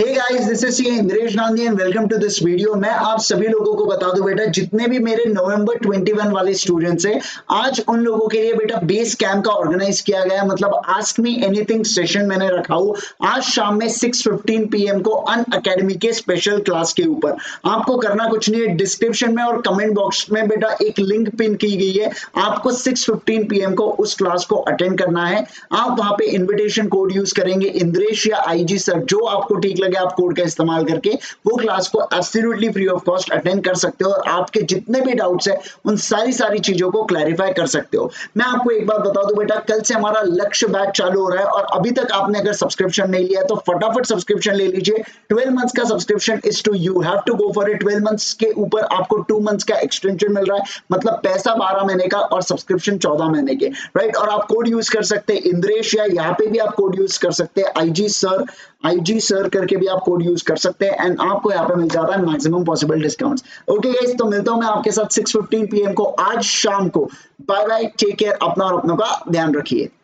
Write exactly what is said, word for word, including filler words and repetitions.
Hey guys, this is Indresh Gandhi and welcome to this video. मैं आप सभी लोगों को बता दूं बेटा, जितने भी मेरे नवंबर इक्कीस वाले स्टूडेंट्स हैं, आज उन लोगों के लिए बेटा बेस कैंप का ऑर्गेनाइज किया गया है। मतलब आस्क मी एनीथिंग सेशन मैंने रखा हूं आज शाम में छह पंद्रह पीएम को अन अकेडमी के स्पेशल क्लास के ऊपर। आपको करना कुछ नहीं है, डिस्क्रिप्शन में और कमेंट बॉक्स में बेटा एक लिंक पिन की गई है। आपको छह पंद्रह पीएम को उस क्लास को अटेंड करना है। आप वहां पे इन्विटेशन कोड यूज करेंगे इंद्रेश या आईजी सर, जो आपको ठीक लगे आप कोड का इस्तेमाल करके वो क्लास को absolutely free of cost attend कर सकते हो और आपके जितने भी डाउट्स है उन सारी सारी चीजों को क्लैरिफाई कर सकते हो। मैं आपको एक बात बता दूं बेटा, कल से हमारा लक्ष्य बैच चालू हो रहा है और अभी तक आपने अगर सब्सक्रिप्शन नहीं लिया है तो फटाफट सब्सक्रिप्शन ले लीजिए। ट्वेल्व मंथ्स का subscription is to you have to go for it. Twelve months के ऊपर आपको टू मंथ्स का एक्सटेंशन मिल रहा है, मतलब पैसा बारह महीने का और सब्सक्रिप्शन चौदह महीने के, राइट। और आप कोड यूज कर सकते हैं इंद्रेश, या यहाँ पे भी आप कोड यूज कर सकते हैं आईजी सर, आईजी सर करके भी आप कोड यूज कर सकते हैं एंड आपको यहाँ पे मिल जाता है maximum possible discounts. Okay guys, तो मिलता हूं मैं आपके साथ छह पंद्रह पीएम को आज शाम को। बाय बाय, टेक केयर, अपना और अपनों का ध्यान रखिए।